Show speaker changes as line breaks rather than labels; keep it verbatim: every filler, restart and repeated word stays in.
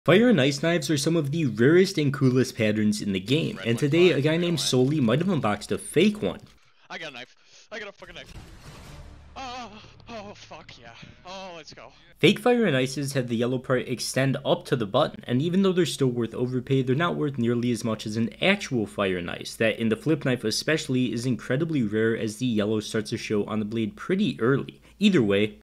Fire and ice knives are some of the rarest and coolest patterns in the game, and today a guy named Soli might have unboxed a fake one.
I got a knife. I got a fucking knife. Oh, oh, fuck yeah. Oh, let's go.
Fake fire and ices have the yellow part extend up to the button, and even though they're still worth overpay, they're not worth nearly as much as an actual fire and ice, that in the flip knife especially is incredibly rare as the yellow starts to show on the blade pretty early. Either way,